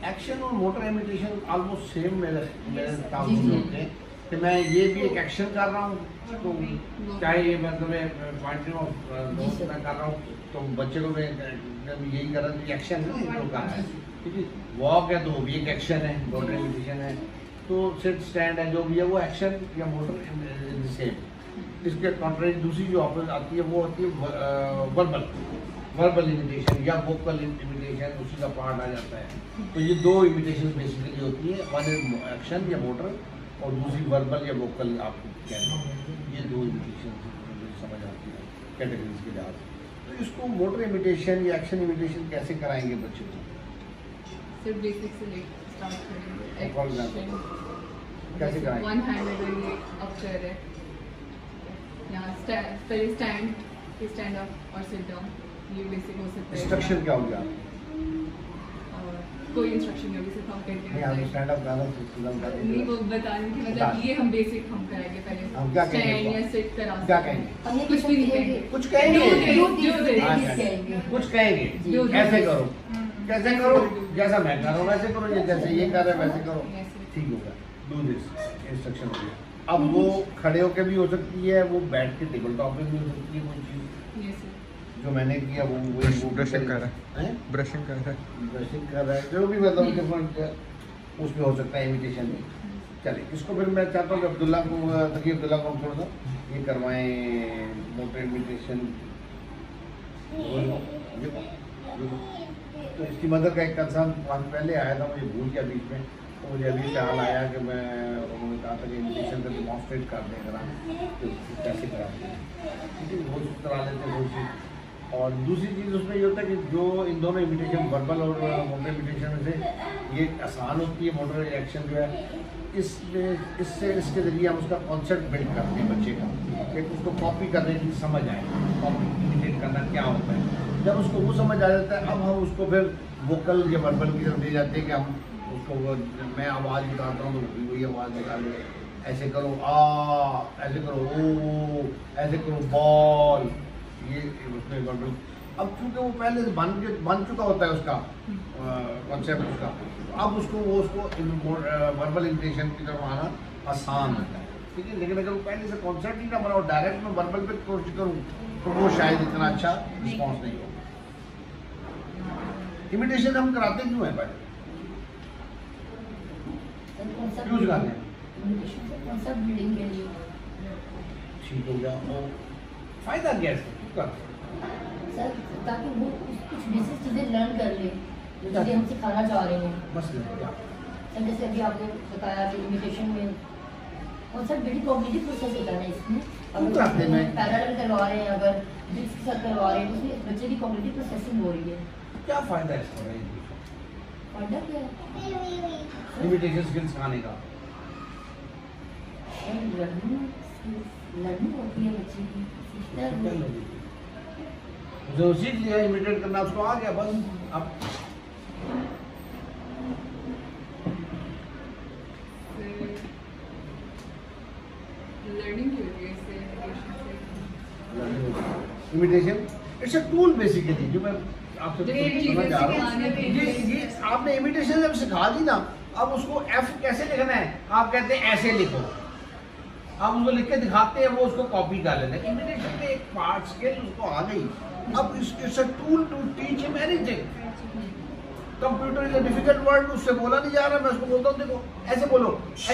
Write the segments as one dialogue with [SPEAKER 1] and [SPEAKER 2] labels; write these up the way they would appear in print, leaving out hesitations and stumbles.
[SPEAKER 1] Action और motor imitation almost same मेरे काम में होते हैं कि मैं ये भी एक एक्शन कर रहा हूँ, तो चाहे ये मतलब पॉइंट ऑफ मैं कर रहा हूँ तो बच्चे को मैं यही कर रहा हूँ, एक्शन है जो कर रहा है, ठीक है। वॉक है तो वो भी एक एक्शन है, मोटर इमिटेशन है। तो सिट स्टैंड है जो भी है वो एक्शन या मोटर सेम। इसके कॉन्ट्रेरी दूसरी जो ऑप्शन आती है वो होती है वर्बल इमिटेशन या वोकल इमिटेशन, उसी का पार्ट आ जाता है। तो ये दो इमिटेशन बेसिकली होती है, वन इज एक्शन या मोटर और दूसरी वर्बल या वोकल आपको कहते हैं। ये दो इमिटेशन समझ आती है कैटेगरीज के लिहाज से। तो इसको मोटर इमिटेशन या एक्शन इमिटेशन कैसे कराएंगे बच्चों को?
[SPEAKER 2] सिर्फ बेसिक से स्टार्ट करेंगे।
[SPEAKER 1] फॉर एग्जाम्पल कैसे कराएंगे?
[SPEAKER 2] वन हैंड अगर ये अप कर है, यहाँ पहले स्टैंड अप और सिट डाउन, ये बेसिक हो सकता है।
[SPEAKER 1] इंस्ट्रक्शन क्या हो गया?
[SPEAKER 2] और कोई इंस्ट्रक्शन नहीं होगी, सिर्फ हम करके
[SPEAKER 1] नहीं, हम स्टैंड अप गाना
[SPEAKER 2] नहीं, वो बताने की मतलब ये हम बेसिक हम कराएंगे पहले।
[SPEAKER 1] हम क्या कहेंगे?
[SPEAKER 2] स्टैंड या सिट करा
[SPEAKER 1] क्या कहेंगे?
[SPEAKER 2] कुछ भी नहीं कहेंगे,
[SPEAKER 1] कुछ कहेंगे, कुछ कहेंगे ऐसे करो, कैसे करो, जैसा मैं कर रहा हूँ वैसे करो, जैसे ये कर रहे हैं वैसे करो, ठीक होगा। डू दिस इंस्ट्रक्शन हो गया। अब वो खड़े होकर भी हो सकती है, वो बैठ के टेबल टॉप पे भी हो सकती है, वो चीज़ जो मैंने किया वो
[SPEAKER 3] ब्रशिंग कर रहा है, ब्रशिंग कर रहा है, जो भी मतलब डिफरेंट
[SPEAKER 1] उसमें हो सकता है इमिटेशन में। चलिए इसको फिर मैं चाहता हूँ कि अब्दुल्ला को अब्दुल्ला को हम थोड़ा सा ये करवाएं मोटर इमिटेशन। तो इसकी मदर का एक कंसर्न पहले आया था, मुझे भूल गया बीच में, तो मुझे अभी ख्याल आया कि मैं उन्होंने कहा था कि इमिटेशन का डिमॉन्स्ट्रेट कर दें अगर तो कैसे कराते हैं, ठीक है, वो करा लेते हैं वो चीज़। और दूसरी चीज़ उसमें ये होता है कि जो इन दोनों इमिटेशन वर्बल और मोटर इमिटेशन में से ये आसान होती है मोटर एक्शन जो है, इससे इसके ज़रिए हम उसका कॉन्सेप्ट बिल्ड करते हैं बच्चे का, कि उसको कॉपी करने की समझ आए, कॉपी इमिटेट करना क्या होता है। जब उसको वो समझ आ जाता है, अब हम उसको फिर वोकल या वर्बल की तरफ ले जाते हैं कि हम उसको मैं आवाज़ निकालता हूँ तो वही आवाज़ निकालो, ऐसे करो आ, ऐसे करो ओ, ऐसे करो बॉल, ये उसमें वर्बल। अब चूँकि वो पहले से बन चुका होता है उसका कॉन्सेप्ट उसका, अब उसको वर्बल इमिटेशन की तरफ आना आसान होता है, ठीक है। लेकिन अगर वो पहले से कॉन्सेप्ट ही ना बनाओ, डायरेक्ट मैं वर्बल पे कोशिश करूँ तो वो शायद इतना अच्छा रिस्पॉन्स नहीं होगा। इमिटेशन हम कराते क्यों है पहले? क्यों सिखाते हैं? ठीक हो गया, और फायदा क्या है क्यों करते हैं?
[SPEAKER 4] सर ताकि वो कुछ बेसिक चीज़ें लर्न कर ले जो चीज़ें हम सिखाना चाह रहे हैं।
[SPEAKER 1] बस क्या
[SPEAKER 4] सर जैसे अभी आपने बताया कि इमिटेशन में और सर बड़ी कॉग्निटिव प्रोसेस होता है इसमें, अगर पैरेलल करवा रहे हैं, अगर डिस्क के साथ करवा रहे हैं, उसमें बच्चे की कॉग्निटिव प्रोसेसिंग हो रही है।
[SPEAKER 1] क्या फायदा है इसका?
[SPEAKER 4] फायदा क्या है?
[SPEAKER 1] इमिटेशन स्किल्स सिखाने का
[SPEAKER 4] लर्निंग होती है बच्चे की, सीखता है वो।
[SPEAKER 1] जो सीख लिया इमिटेट करना उसको आ गया बस। अब
[SPEAKER 2] लर्निंग की होती है इससे,
[SPEAKER 1] imitation it's a tool basically, जो मैं आपसे समझ आ रहा हूँ। ये आपने इमिटेशन जब सिखा दी ना, अब उसको एफ कैसे लिखना है आप कहते हैं ऐसे लिखो, आप उसको लिख के दिखाते हैं, वो उसको कॉपी कर लेते हैं। इमिटेशन में एक पार्ट स्किल उसको आ गई, अब it's a tool to teach him anything. Computer is a difficult word, उससे बोला नहीं जा रहा, मैं उसको बोलता हूँ देखो ऐसे बोलो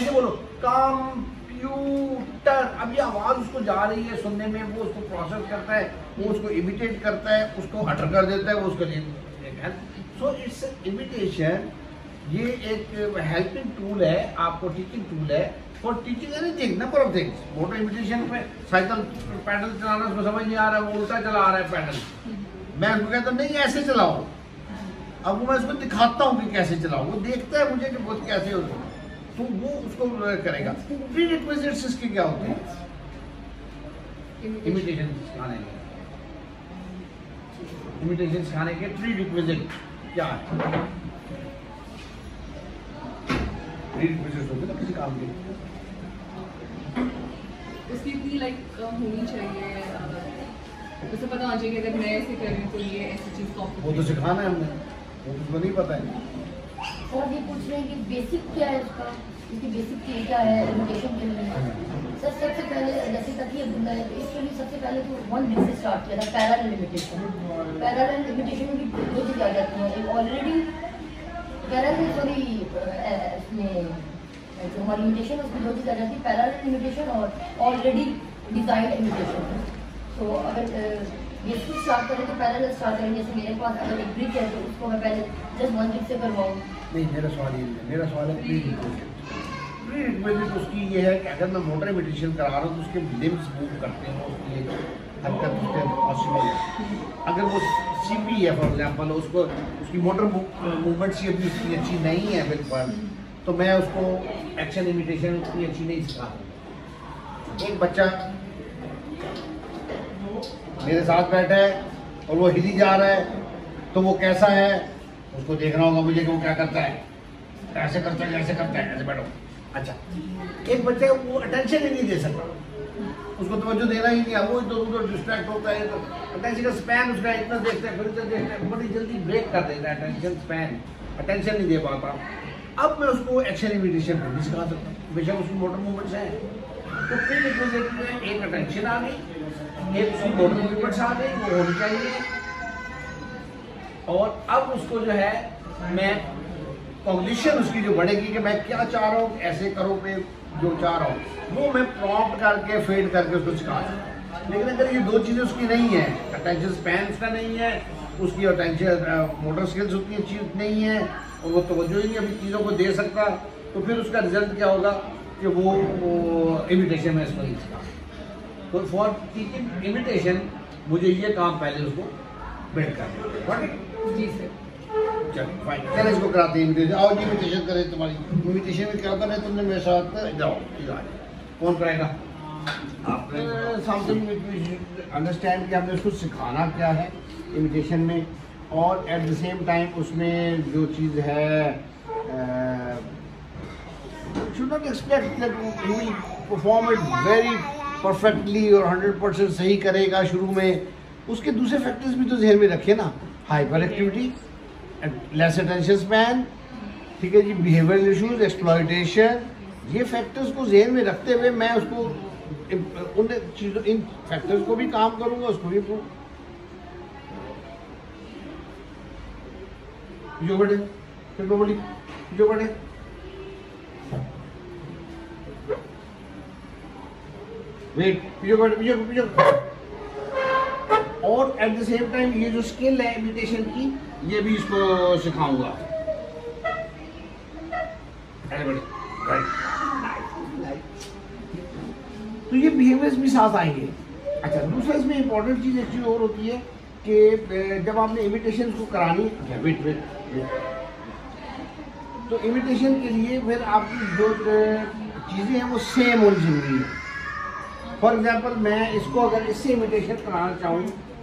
[SPEAKER 1] कंप्यूटर। अब ये आवाज़ उसको जा रही है सुनने में, वो उसको प्रोसेस करता है, वो उसको इमिटेट करता है, उसको अटर कर देता है, वो उसके लिए। सो इट्स इमिटेशन, ये एक हेल्पिंग टूल है, आपको टीचिंग टूल है for teaching anything, number of things. Motor imitation में साइकिल पैडल चलाना उसको समझ नहीं आ रहा है, वो उल्टा चला आ रहा है पैडल, मैं उसको कहता हूँ नहीं ऐसे चलाओ, अब मैं उसको दिखाता हूँ कि कैसे चलाओ, वो देखता है मुझे कि बहुत कैसे हो, तो वो उसको करेगा। प्री रिक्विजिट्स इसके क्या होते हैं इमिटेशन सिखाने के? इमिटेशन सिखाने के प्री रिक्विजिट क्या है? प्री रिक्विजिट्स होते हैं ना किसी काम के,
[SPEAKER 2] उसकी इतनी लाइक होनी चाहिए, उसे पता होना चाहिए कि अगर मैं ऐसे कर रही हूँ तो ये ऐसी चीज़ कॉपी।
[SPEAKER 1] वो तो सिखाना है हमने, वो उसको नहीं पता है।
[SPEAKER 4] सर आप ये पूछ रहे हैं कि बेसिक क्या है इसका, इसकी बेसिक चीज क्या है लिमिटेशन के लिए? सर सबसे पहले जैसे तक ये बोला है, इसके लिए सबसे पहले तो 1 दिन से स्टार्ट किया था पैरेलल लिमिटेशन। पैरेलल लिमिटेशन में भी 2 चीज़ आ जाती हैं, एक ऑलरेडी पैरेलल सॉरी इसमें जो हमारी लिमिटेशन उसमें 2 चीज़ आ जाती है, पैरेलल लिमिटेशन और ऑलरेडी डिजाइन लिमिटेशन। तो अगर बेसिक स्टार्ट करें तो पैरेलल स्टार्ट करें, जैसे मेरे पास अगर एक ब्रिक है तो उसको मैं पहले जस्ट 1 ब्रिक से करवाऊँ।
[SPEAKER 1] नहीं, मेरा सवाल ये नहीं, मेरा सवाल है प्री डिपोजिट उसकी ये है कि अगर मैं मोटर इमिटेशन करा रहा हूँ तो उसके लिम्स मूव करते हैं, उसकी एक हरकत उसके पॉसिबल है। अगर वो सीपी है फॉर एग्जांपल, उसको उसकी मोटर मूवमेंट सी अभी उसकी अच्छी नहीं है बिल्कुल, तो मैं उसको एक्शन इमिटेशन उतनी अच्छी नहीं सिखा दूँगा। एक बच्चा मेरे साथ बैठा है और वो हिली जा रहा है, तो वो कैसा है उसको देखना होगा मुझे कि वो क्या करता है, ऐसे करता है, ऐसे करता है, ऐसे बैठो। अच्छा, एक बच्चे को वो अटेंशन ही नहीं दे सकता, उसको तवज्जो देना ही नहीं है, वो इधर उधर डिस्ट्रैक्ट होता है, तो अटेंशन का स्पैन उसका इतना देखता है, फिर इतना देखता है, बड़ी जल्दी ब्रेक कर देता है अटेंशन स्पैन, अटेंशन नहीं दे पाता। अब मैं उसको एक्शन इमिटेशन भी सिखा सकता हूँ, बेशक उसकी मोटर मूवमेंट्स हैं, तो प्री डिपोजिट में एक अटेंशन आ गई, एक उसकी मोटर मूवमेंट्स आ गई, वो होनी चाहिए। और अब उसको जो है मैं कॉग्निशन उसकी जो बढ़ेगी कि मैं क्या चाह रहा हूँ, ऐसे करो पे जो चाह रहा हूँ, वो मैं प्रॉम्प्ट करके फेड करके उसको सिखा सकता हूँ। लेकिन अगर ये 2 चीज़ें उसकी नहीं है, अटेंशन स्पैन उसका नहीं है, उसकी अटेंशन मोटर स्किल्स उतनी अच्छी नहीं है, और वो तवज्जो ही नहीं अभी चीज़ों को दे सकता, तो फिर उसका रिजल्ट क्या होगा कि वो इमिटेशन में इसको नहीं सिखा। तो फॉर टीचिंग इमिटेशन मुझे ये काम पहले उसको बिल्ड करना है।
[SPEAKER 2] जी सर।
[SPEAKER 1] चलो फाइन, चलो इसको कराते हैं इमिटेशन। आओ जी इमिटेशन करें, तुम्हारी इमिटेशन में क्या करना है तुमने मेरे साथ, जाओ इधर आ जाओ। कौन कराएगा? आपने समथिंग अंडरस्टैंड कि आपने उसको सिखाना क्या है इमिटेशन में, और एट द सेम टाइम उसमें जो चीज़ है should not expect that you will perform it very perfectly और 100% सही करेगा शुरू में। उसके दूसरे फैक्टर्स भी तो ज़हन में रखे ना, hyperactivity, less attention span, ठीक है जी, बिहेवियरल इश्यूज, एक्सप्लॉयटेशन, ये फैक्टर्स को ज़हन में रखते हुए मैं उसको उन चीज़ों इन फैक्टर्स को भी काम करूँगा, उसको भी जो बढ़े फिर बोली जो बढ़े वेट पिछो और एट द सेम टाइम ये जो स्किल है इमिटेशन की, ये भी इसको सिखाऊंगा। तो ये बिहेवियर्स भी साथ आएंगे। अच्छा, दूसरा इसमें इंपॉर्टेंट चीज़ एक चीज़ और होती है कि जब आपने इमिटेशन को करानी वेट तो इमिटेशन के लिए फिर आपकी जो चीज़ें हैं वो सेम होनी जरूरी है। फॉर एग्जाम्पल मैं इसको अगर इससे इमिटेशन कराना चाहूँ,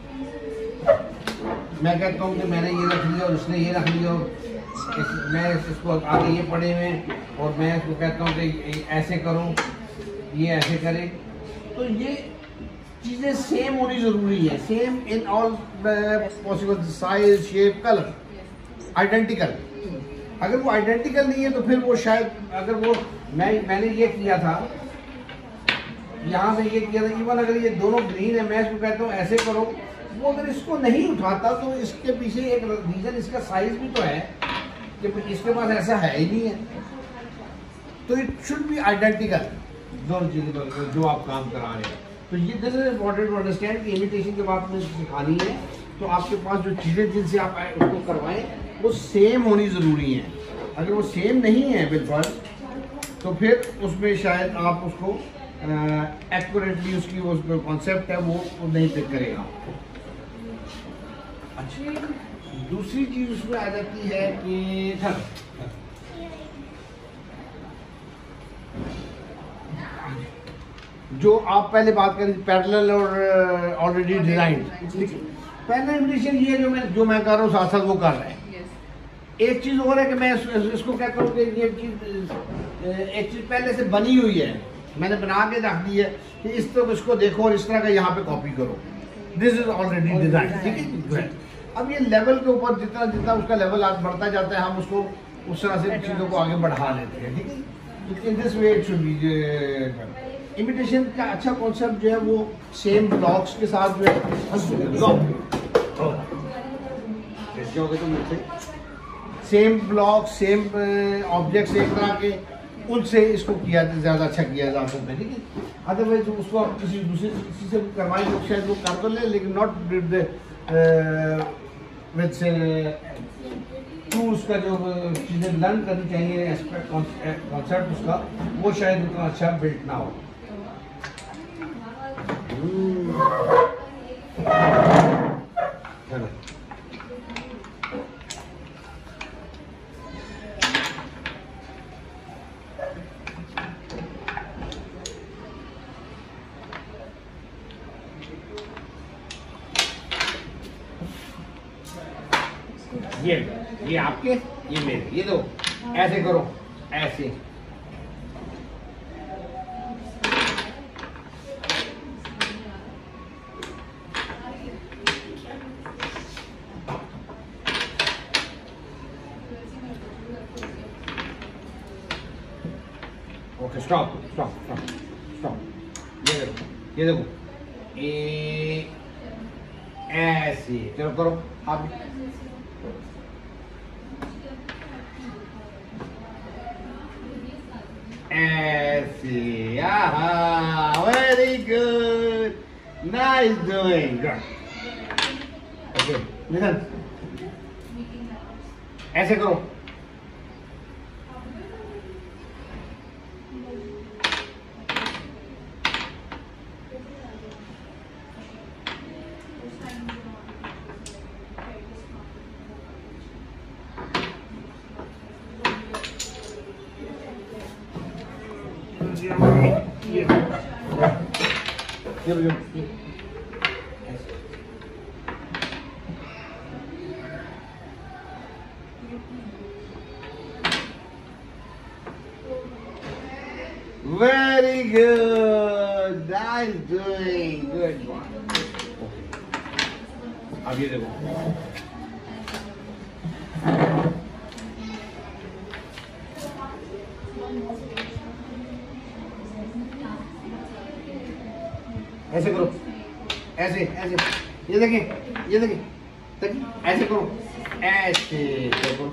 [SPEAKER 1] मैं कहता हूँ कि मैंने ये रख लिया और उसने ये रख लिया, मैं इसको आगे ये पढ़े हुए और मैं इसको कहता हूँ कि ऐसे करो, ये ऐसे करे, तो ये चीज़ें सेम होनी ज़रूरी है, same in all possible size, shape, colour, identical. अगर वो आइडेंटिकल नहीं है तो फिर वो शायद, अगर वो मैंने ये किया था, यहाँ से ये किया था, इवन अगर ये दोनों ग्रीन है, मैं इसको कहता हूँ ऐसे करो, वो अगर इसको नहीं उठाता तो इसके पीछे एक रीजन, इसका साइज भी तो है कि इसके पास ऐसा है ही नहीं है। तो इट शुड बी आइडेंटिकल दोनों चीज़ें जो आप काम करा रहे हैं। तो ये this is important to understand कि इमिटेशन जब आपने सिखानी है तो आपके पास जो चीज़ें जिनसे आप उसको करवाएं वो सेम होनी ज़रूरी है। अगर वो सेम नहीं है बिल्कुल तो फिर उसमें शायद आप उसको एक्यूरेटली उसकी वो कॉन्सेप्ट है वो नहीं पिक करेगा। अच्छा, दूसरी चीज़ उसमें आ जाती है कि जो आप पहले बात करें पैरेलल और ऑलरेडी डिजाइन, पैरेलल इमिटेशन ये जो मैं कर रहा हूँ साथ साथ वो कर रहे हैं। एक चीज़ और है कि मैं इसको कहता हूँ कि ये चीज़ एक चीज़ पहले से बनी हुई है, मैंने बना के रख दी है कि इस तरह इसको देखो और इस तरह का यहाँ पे कॉपी करो, दिस इज ऑलरेडी डिजाइन, ठीक है। अब ये लेवल के ऊपर जितना जितना उसका लेवल आज बढ़ता जाता है हम उसको उस तरह से चीज़ों को आगे बढ़ा लेते हैं, ठीक है। In this way it should be. Imitation का अच्छा कॉन्सेप्ट जो है वो सेम ब्लॉक्स के साथ जो है सेम ब्लॉक सेम ऑब्जेक्ट्स एक तरह के, उनसे इसको किया ज़्यादा अच्छा किया जा सकता है, ठीक है। अदरवाइज उसको आप किसी दूसरी चीज़ से करवाएंगे तो शायद वो कर तो ले, लेकिन नॉट विद से टूल्स का जो चीज़ें लर्न करनी चाहिए कॉन्सेप्ट उसका, वो शायद उतना अच्छा बिल्ट ना हो। चलो ये आपके, ये मेरे, ये दो ऐसे करो, ऐसे okay. Stop stop stop stop. ये देखो ऐसे चलो करो आप। ऐसे, very good, nice doing, good. Okay listen, ऐसे करो, very good, nice doing, good one. अब ये देखो, ऐसे करो, ऐसे ऐसे, ये देखिए, ये देखिए, ऐसे करो, ऐसे करो,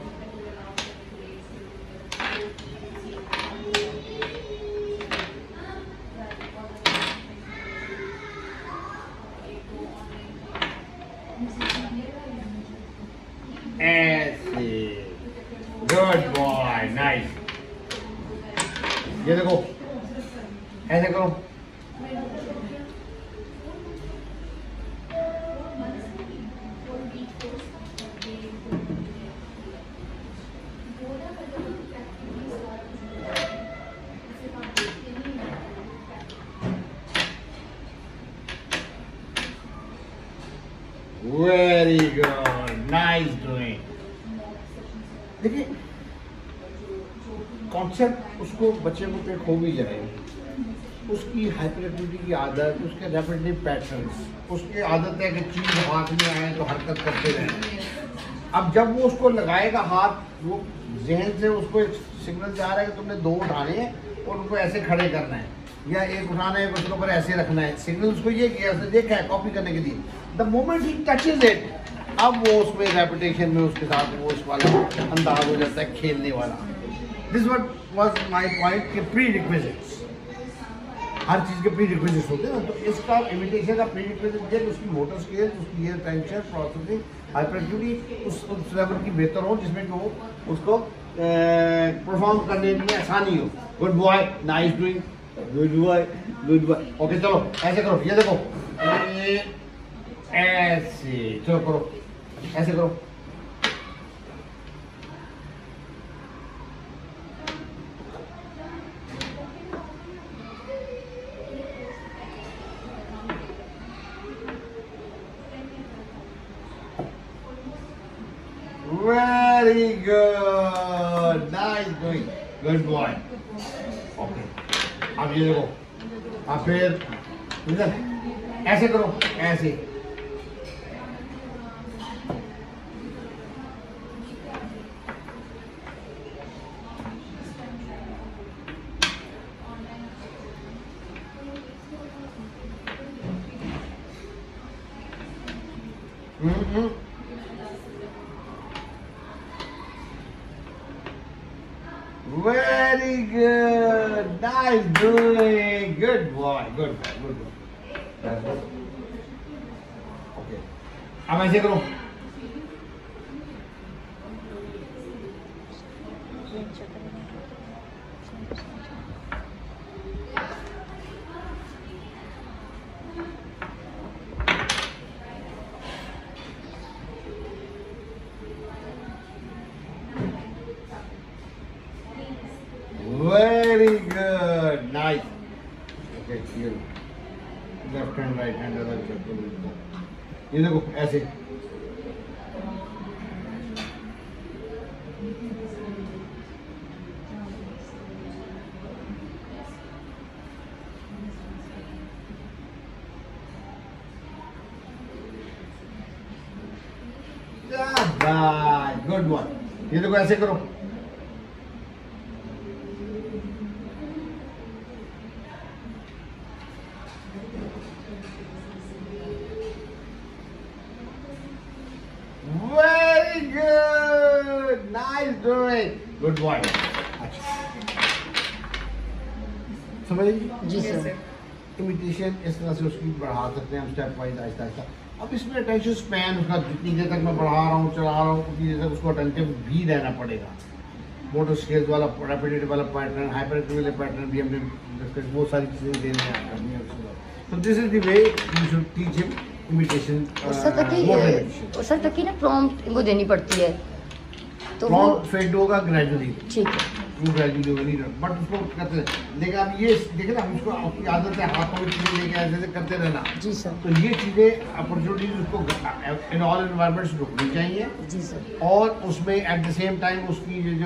[SPEAKER 1] ऐसे, गुड बॉय, नाइस। ये देखो, ऐसे करो, वेरी गुड, नाइस डूइंग। देखिए कॉन्सेप्ट उसको बच्चे को पे खो भी जाए, उसकी हाइपर एक्टिविटी की आदत, उसके रेपिटेटिव पैटर्न्स, उसकी आदत है कि चीज़ हाथ में आए तो हरकत करते रहें। अब जब वो उसको लगाएगा हाथ, वो जहन से उसको एक सिग्नल जा रहा है कि तुमने 2 उठाने हैं और उनको ऐसे खड़े करना है, या 1 उठाना है उसके ऊपर ऐसे रखना है। सिग्नल उसको ये किया, उसने देखा है कॉपी करने के लिए। द मोमेंट ही टचेज इट, अब वो उसमें रेपिटेशन में उसके साथ वो उस वाला अंदाज हो जाता है खेलने वाला। This what was my point कि प्री रिक्विजिट्स, हर चीज़ के प्री रिक्विजिट्स होते हैं ना, तो इसका इमिटेशन का प्री रिक्विजिट है उसकी मोटर स्किल, उसकी ये टेंशन प्रोसेसिंग हाइपर एक्टिविटी उस लेवल की बेहतर हो, जिसमें कि वो उसको परफॉर्म करने में आसानी हो। Good boy, nice doing, good boy, good boy. Okay चलो ऐसे करो, ये देखो, ऐसे चलो करो, ऐसे करो, very good, nice doing, good boy. Okay अब ये देखो, अब फिर ऐसे करो, ऐसे Very good. Nice doing. Good boy. Good boy. Good boy. That's good. Okay. अब ऐसे करो. Very good. Nice. Okay, here. Left hand, right hand, other circle. ये देखो ऐसे. Good one. ये देखो ऐसे करो. Very good. Nice doing. Good boy. अच्छा. समझ
[SPEAKER 4] जी
[SPEAKER 2] Yes,
[SPEAKER 4] सर
[SPEAKER 2] sir.
[SPEAKER 1] इमिटेशन इस तरह से उसकी बढ़ा सकते हैं हम स्टेप वाइज आहिस्ता आहिस्ता. अब इसमें अटेंशन स्पैन उसका जितनी देर तक मैं बढ़ा रहा हूँ चला रहा हूँ उतनी देर तक उसको अटेंटिव भी रहना पड़ेगा. मोटर स्केल्स वाला रेपिटेटिव वाला पैटर्न हाइपरएक्टिव वाले पैटर्न भी हमने डिस्कस वो सारी चीज़ें देने करनी है उसको. तो this is the way you should teach him imitation.
[SPEAKER 4] Sir तक की ना प्रॉम्प्ट इनको देनी पड़ती है तो वो
[SPEAKER 1] फेड होगा ग्रेजुअली.
[SPEAKER 4] ठीक है
[SPEAKER 1] वो ग्रेजुअली होगा नहीं बट उसको करते हैं. लेकिन अब ये देखे ना उसको आपकी आदत है हाथों में चीज़ें लेके ऐसे करते रहना.
[SPEAKER 4] जी सर
[SPEAKER 1] तो ये चीज़ें अपॉर्चुनिटीज उसको इन ऑल एनवायरमेंट्स रुकनी चाहिए.
[SPEAKER 4] जी सर
[SPEAKER 1] और उसमें एट द सेम टाइम उसकी जो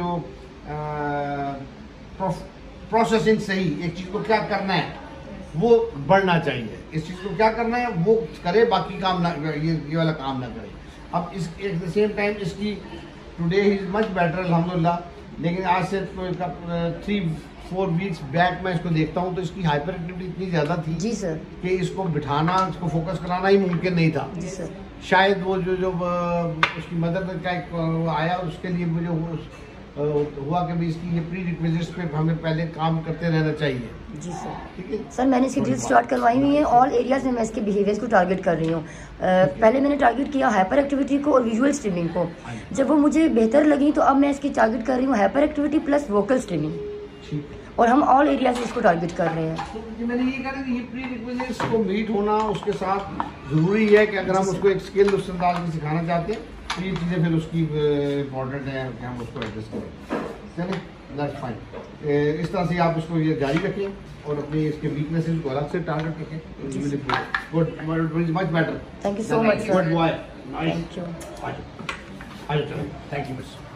[SPEAKER 1] प्रोसेसिंग सही एक चीज़ को क्या करना है वो बढ़ना चाहिए. इस चीज़ को क्या करना है वो करे बाकी काम ना ये वाला काम ना करे. अब इस एट द सेम टाइम इसकी today he is much better अल्हम्दुलिल्लाह. लेकिन आज से 3-4 वीक्स बैक मैं इसको देखता हूँ तो इसकी हाइपर एक्टिविटी इतनी ज़्यादा थी
[SPEAKER 4] जी सर
[SPEAKER 1] कि इसको बिठाना इसको फोकस कराना ही मुमकिन नहीं था.
[SPEAKER 4] जी सर
[SPEAKER 1] शायद वो जो उसकी मदर का एक वो आया उसके लिए मुझे हुआ कि भी इसकी ये प्री रिक्विजिट्स पे हमें पहले काम करते रहना चाहिए.
[SPEAKER 4] जी सर
[SPEAKER 1] ठीक है.
[SPEAKER 4] सर मैंने इसकी ड्रिल स्टार्ट करवाई हुई है. ऑल एरियाज में मैं इसके बिहेवियर्स को टारगेट कर रही हूँ. पहले मैंने टारगेट किया हाइपर एक्टिविटी को और विजुअल स्ट्रीमिंग को. जब वो मुझे बेहतर लगी तो अब मैं इसकी टारगेट कर रही हूँ hyperactivity plus vocal streaming.
[SPEAKER 1] ठीक.
[SPEAKER 4] और हम ऑल एरियाज में इसको टारगेट कर रहे हैं.
[SPEAKER 1] तो ये मैंने ये कहा कि ये प्री रिक्विजिट्स को मीट होना उसके साथ ज़रूरी है कि अगर हम उसको एक स्किल उस अंदाज में सिखाना चाहते हैं तो ये चीज़ें फिर उसकी इम्पोर्टेंट है कि हम उसको एड्रेस करें. चलिए दैट्स फाइन. इस तरह से आप उसको ये जारी रखें और अपनी इसके वीकनेसेस को अलग से टारगेट रखें. Good much better.
[SPEAKER 4] Thank you so much
[SPEAKER 1] good
[SPEAKER 4] sir.
[SPEAKER 1] Boy.
[SPEAKER 4] Thank you.
[SPEAKER 1] चलो थैंक यू मिस.